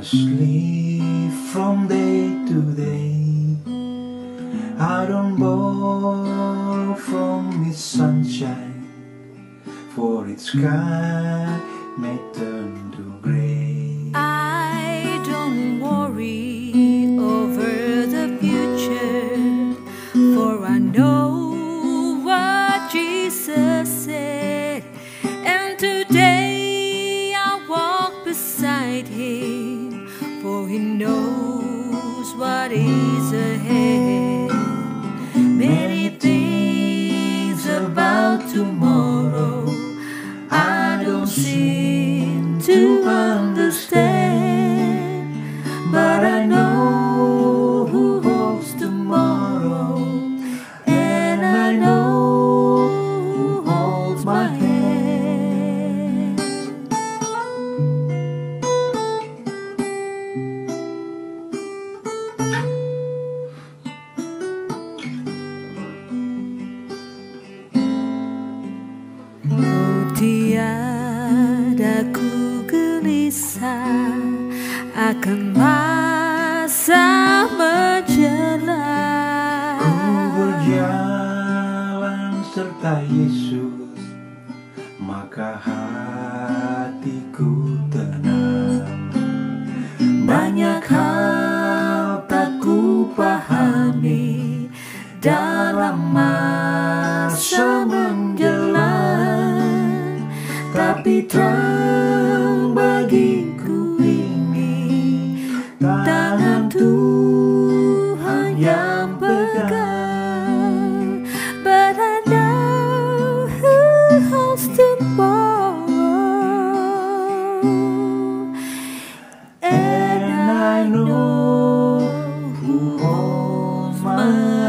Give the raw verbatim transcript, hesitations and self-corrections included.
just live from day to day. I don't borrow from its sunshine, for its sky may turn to gray. I don't worry over the future, for I know what Jesus said. And today I walk beside Him, for He knows what is ahead. Many things about tomorrow I don't seem to understand, but I know who holds tomorrow, and I know who holds my hand. Tiada ku gelisah akan masa menjelang. Ku berjalan serta Yesus, maka hatiku tenang. Banyak hal tak ku pahami dalam masa menjelang, tapi terang bagiku ini tangan Tuhan yang pegang. But I know who holds tomorrow, And I know who holds my